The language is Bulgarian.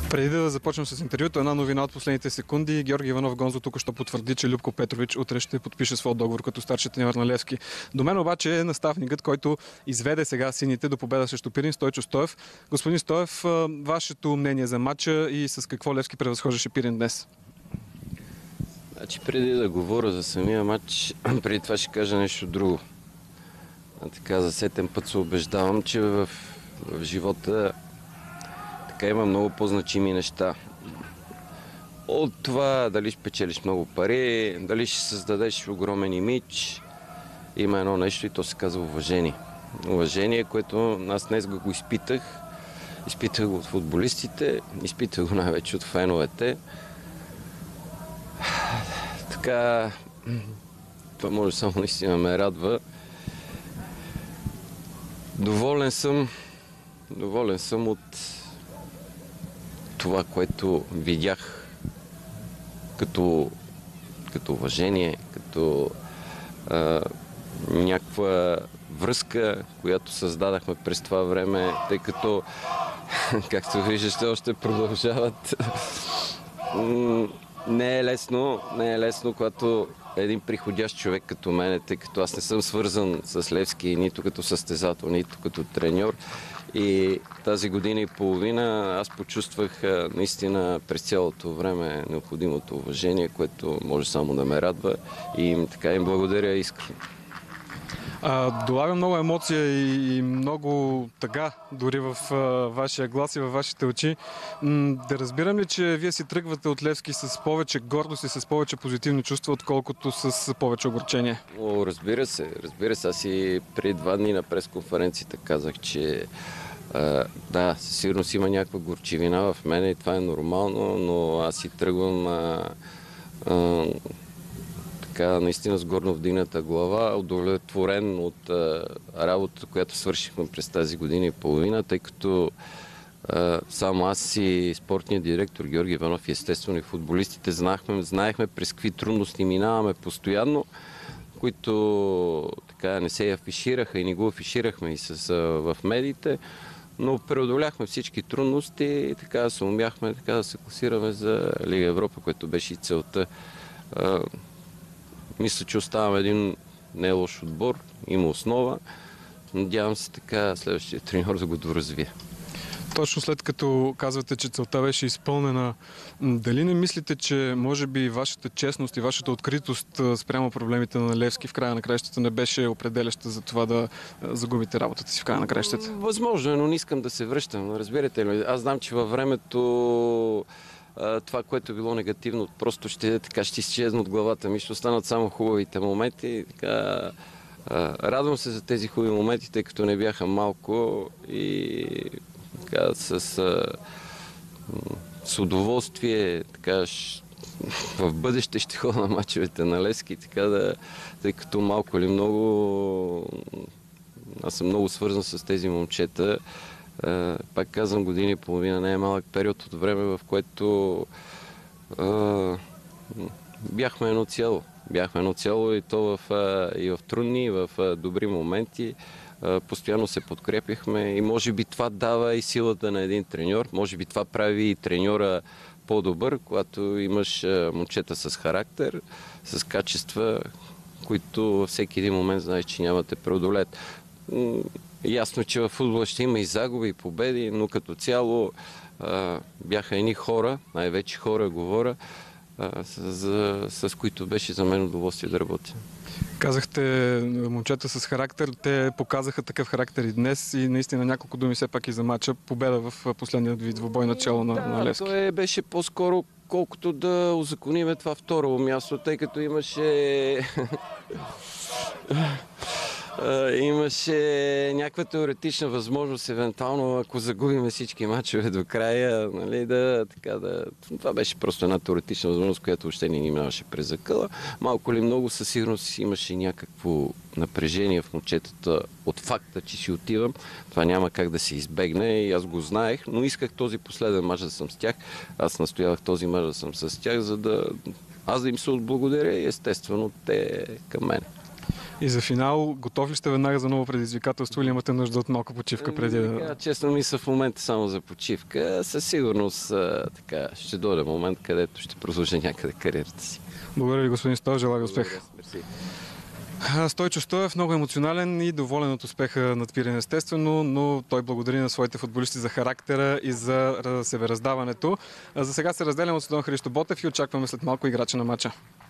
Преди да започнем с интервюто, една новина от последните секунди. Георги Иванов Гонзо тук ще потвърди, че Любко Петрович утре ще подпише своя договор като старши треньор на Левски. До мен обаче е наставникът, който изведе сега сините до победа срещу Пирин, Стойчо Стоев. Господин Стоев, вашето мнение за матча и с какво Левски превъзхождаше Пирин днес? Значи, преди да говоря за самия матч, преди това ще кажа нещо друго. Така, за сетен път се убеждавам, че в живота така има много по-значими неща. От това дали ще печелиш много пари, дали ще създадеш огромен имидж, има едно нещо и то се казва уважение. Уважение, което аз днес го изпитах. Изпитах го от футболистите, изпитах го най-вече от феновете. Така, това може само наистина ме радва. Доволен съм от това, което видях като уважение, като някаква връзка, която създадахме през това време, тъй като, както виждате, още продължават. Не е лесно, когато един приходящ човек като мен, тъй като аз не съм свързан с Левски нито като състезател, нито като треньор. И тази година и половина аз почувствах наистина през цялото време необходимото уважение, което може само да ме радва и така им благодаря искрено. Долага много емоция и много тъга дори в вашия глас и във вашите очи. Да разбирам ли, че вие си тръгвате от Левски с повече гордост и с повече позитивни чувства, отколкото с повече огорчение? Разбира се. Аз и преди 2 дни на пресконференцията казах, че да, със сигурност има някаква горчивина в мен и това е нормално, но аз си тръгвам така наистина с горно вдигната глава, удовлетворен от работата, която свършихме през тази година и половина, тъй като само аз и спортният директор Георги Иванов и естествено и футболистите знаехме през какви трудности минаваме постоянно, които така не се афишираха и не го афиширахме и в медиите, но преодоляхме всички трудности и така се умяхме да се класираме за Лига Европа, което беше и целта. Мисля, че оставаме един не лош отбор, има основа. Надявам се така следващия треньор да го доразвие. Точно след като казвате, че целта беше изпълнена, дали не мислите, че може би вашата честност и вашата откритост спрямо проблемите на Левски в края на краищата не беше определяща за това да загубите работата си в края на краищата? Възможно е, но не искам да се връщам. Разбирате ли? Аз знам, че във времето това, което е било негативно, просто ще изчезне от главата ми, ще останат само хубавите моменти. Така, радвам се за тези хубави моменти, тъй като не бяха малко и така, с удоволствие така, в бъдеще ще ходя на мачовете на Левски, тъй като малко или много аз съм много свързан с тези момчета. Пак казвам, година и половина не е малък период от време, в което бяхме едно цяло. Бяхме едно цяло и то и в трудни, и в добри моменти. Постоянно се подкрепяхме и може би това дава и силата на един треньор. Може би това прави и треньора по-добър, когато имаш момчета с характер, с качества, които във всеки един момент знаеш, че няма да преодолеят. Ясно, че във футбола ще има и загуби, и победи, но като цяло бяха едни хора, най-вече хора говоря, с които беше за мен удоволствие да работя. Казахте момчета с характер, те показаха такъв характер и днес и наистина няколко думи все пак и за матча. Победа в последния ви двубой начало на Левски. Това беше по-скоро колкото да узакониме това второ място, тъй като имаше някаква теоретична възможност, евентуално, ако загубим всички мачове до края, нали, това беше просто една теоретична възможност, която въобще не ни минаваше през закъла. Малко ли много със сигурност имаше някакво напрежение в момчетата от факта, че си отивам. Това няма как да се избегне и аз го знаех, но исках този последен мач да съм с тях. Аз настоявах този мач да съм с тях, за да аз да им се отблагодаря и естествено те към мен. И за финал, готов ли сте веднага за ново предизвикателство или имате нужда от малка почивка преди да... Честно мисля в момента само за почивка. Със сигурност така, ще дойде момент, където ще продължа някъде кариерата си. Благодаря ви, господин Стоев, желая ви успех. Мерси. Стойчо Стоев много емоционален и доволен от успеха на Пирин естествено, но той благодари на своите футболисти за характера и за себераздаването. За сега се разделям от Сидон Христо Ботев и очакваме след малко играча на матча.